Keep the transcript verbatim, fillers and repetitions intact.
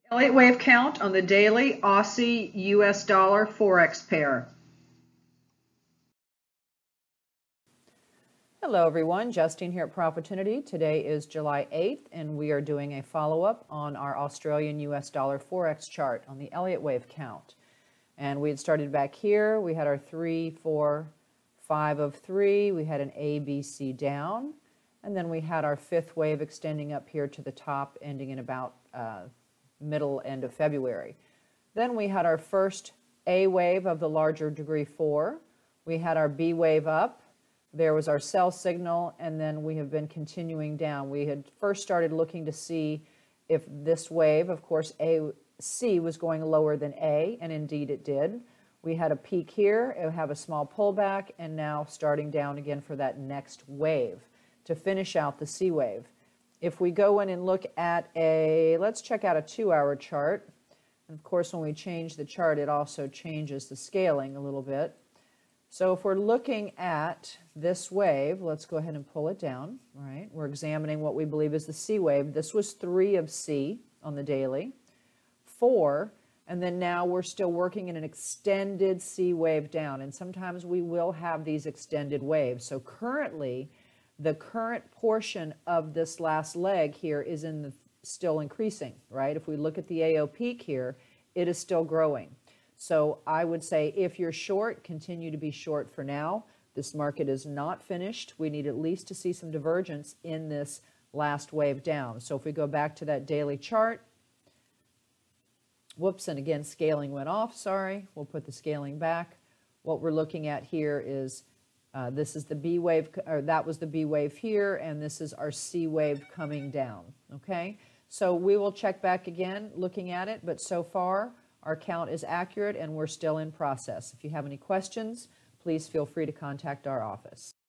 Elliott wave count on the daily Aussie U S dollar Forex pair. Hello everyone, Justine here at Profitunity. Today is July eighth and we are doing a follow-up on our Australian U S dollar Forex chart on the Elliott wave count. And we had started back here. We had our three, four, five of three. We had an A, B, C down. And then we had our fifth wave extending up here to the top, ending in about uh, middle end of February. Then we had our first A wave of the larger degree four. We had our B wave up. There was our sell signal, and then we have been continuing down. We had first started looking to see if this wave, of course, A, C was going lower than A, and indeed it did. We had a peak here, it would have a small pullback, and now starting down again for that next wave to finish out the C wave. If we go in and look at a, let's check out a two-hour chart. And of course, when we change the chart, it also changes the scaling a little bit. So if we're looking at this wave, let's go ahead and pull it down, right? We're examining what we believe is the C wave. This was three of C on the daily, four, and then now we're still working in an extended C wave down. And sometimes we will have these extended waves. So currently, the current portion of this last leg here is in the still increasing, right? If we look at the A O peak here, it is still growing. So I would say if you're short, continue to be short for now. This market is not finished. We need at least to see some divergence in this last wave down. So if we go back to that daily chart, whoops, and again, scaling went off, sorry. We'll put the scaling back. What we're looking at here is uh, this is the B wave, or that was the B wave here, and this is our C wave coming down, okay? So we will check back again looking at it, but so far, our count is accurate and we're still in process. If you have any questions, please feel free to contact our office.